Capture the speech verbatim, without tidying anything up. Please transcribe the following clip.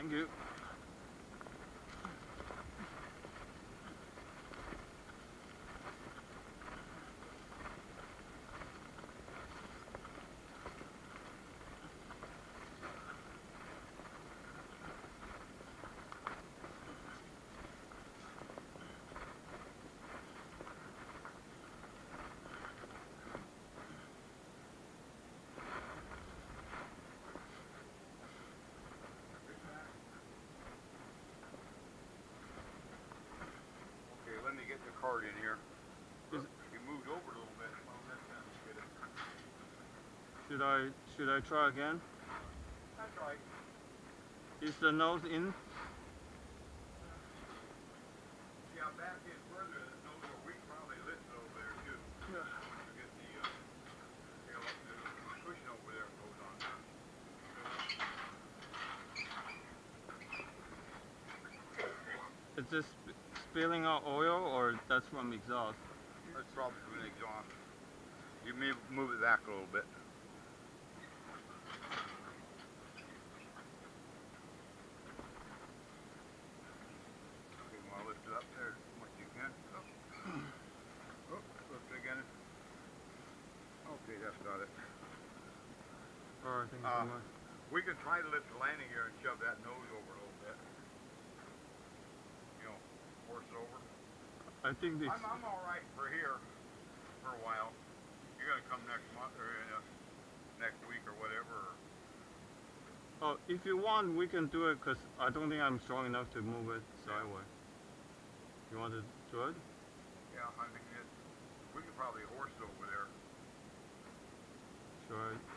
Thank you. Let me get the card in here. Is, you moved over a little bit. Well, that's not good. Should I should I try again? That's right. Is the nose in? Yeah, back in further. The nose where we probably lift it over there too. Yeah. Once you get the, uh, you know, the cushion over there goes on. Is this sp spilling out oil or that's from exhaust? That's probably from the exhaust. You may move it back a little bit. Okay, you want to lift it up there as much as you can. Oh, oh lift it again. Okay, that's got it. Alright, thank you Uh, so much. We can try to lift the landing gear and shove that nose over a little bit. You know, force it over. I think this. I'm, I'm all right for here for a while. You're gonna come next month or uh, next week or whatever. Or... Oh, if you want, we can do it because I don't think I'm strong enough to move it sideways. You want to do it? Yeah, I mean, it, we could probably horse it over there. Sure.